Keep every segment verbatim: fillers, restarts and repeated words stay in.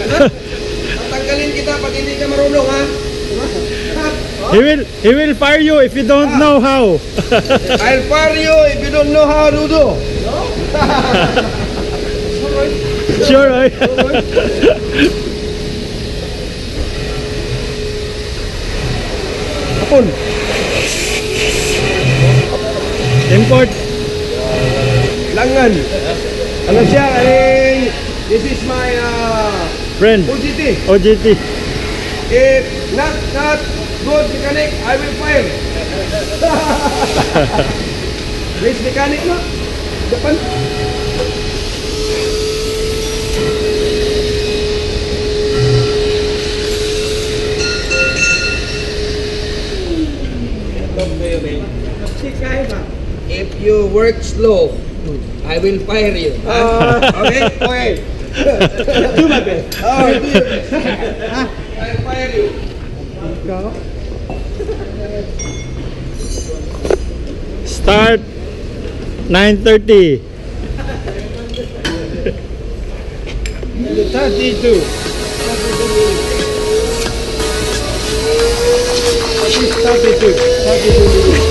Tatanggalin kita pag hindi ka marunong, ha? He will, he will fire you if you don't ah. know how. I'll fire you if you don't know how to do. No? Sure, right? Hapon. Import. Langan. Ano siya? Eh, this is my uh, friend. O G T. O G T. If not, not good mechanic, I will fire. Race mechanic no? Depan. If you work slow, I will fire you. Uh, okay? Okay. Do my best. Oh, do your best. I'll fire you. Go. Start nine thirty. thirty-two. thirty-two. thirty-two.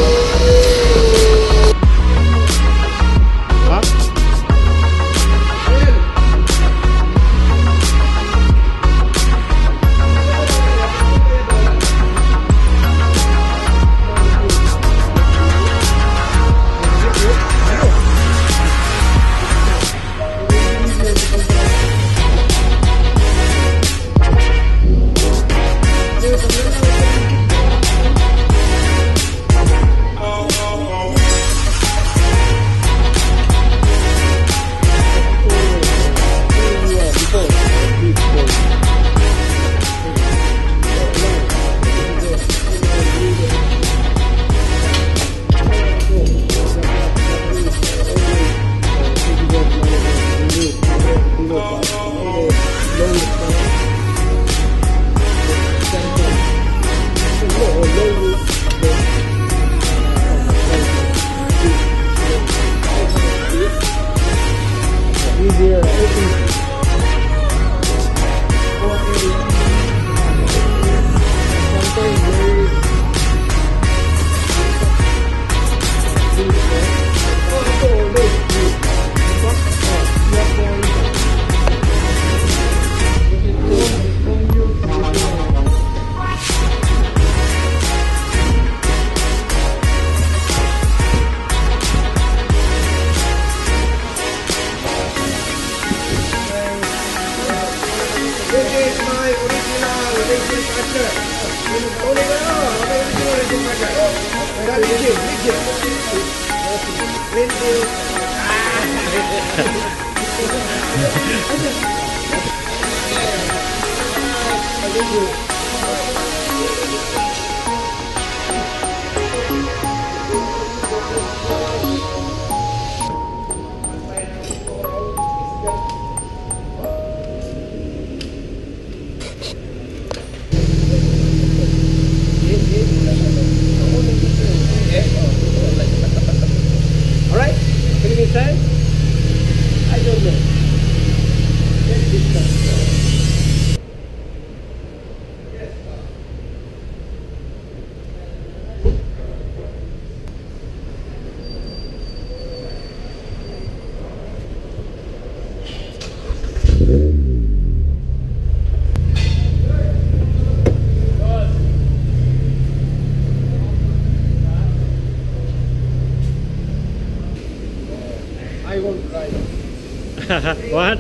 What?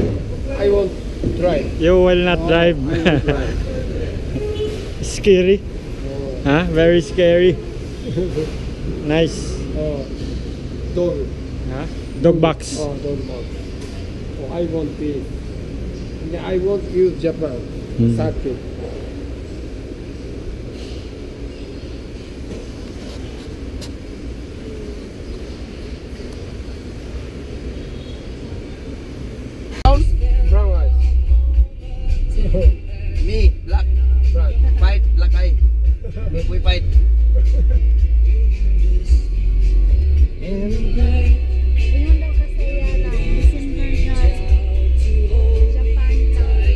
I won't drive. You will not oh, drive. drive. Scary. Oh. Huh? Very scary. Nice. Oh. Dog. Huh? Dog box. Oh, dog box. Oh, I won't be. I won't use Japan. Hmm. Circuit. Me, black. Right. Fight, black eye. Make we fight. Ingon daw kasi yan na December na Japan ka.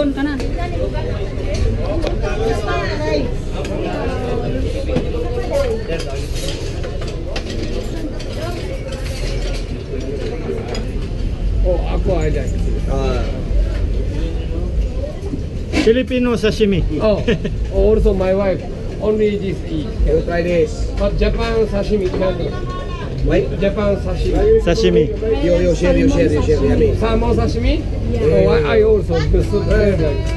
Doon ka na. Oh, ako I like. Uh, Filipino sashimi. Oh, also my wife only this eat. you try this. But Japan sashimi can't. Wait. Japan sashimi. Sashimi. You, you share, you share, you share. Yummy. Salmon sashimi? Oh, I, I also the soup very nice.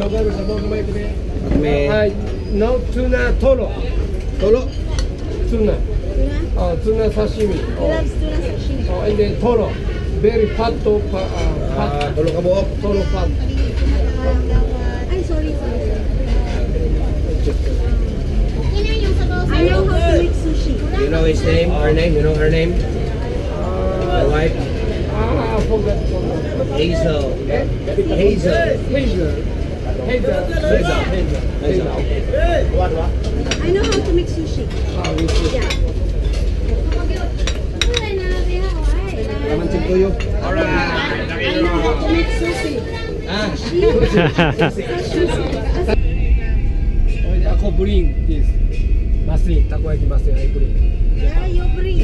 At may I no tuna toro. tulo. Tuna. Oh, tuna sashimi. Oh, Loves tuna sashimi. oh and then toro. Very fat to uh, Ah, fat. tulo ka buok. Toro fat. Ay, sorry, sorry. I know how to make sushi. You know his name, her name, you know her name? My wife? Ah, I forgot. forgot. Hazel. Hazel. Hazel. Hazel. Hazel. Hazel. Hazel. I know how to make sushi. Ah, we see. Yeah. Laman chip to you. I know how to make sushi. Ah. Oh, ako bring this. Machine. Takoyaki machine. I bring. Yeah, you bring.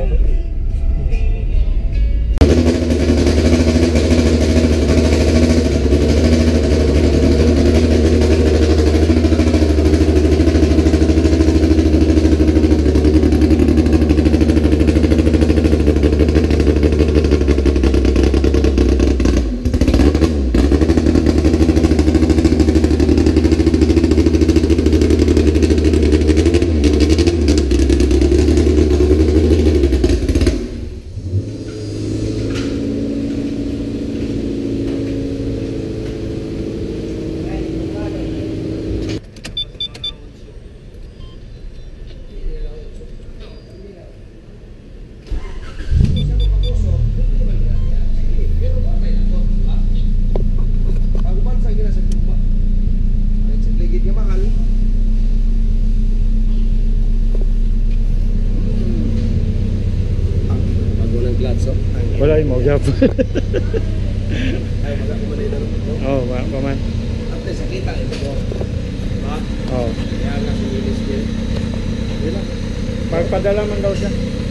Wala yung mga gap. Oh, ma paman. Ate, sakita ito po. Ha? Oh. Kaya nga si Willis din. Pagpadala man daw siya.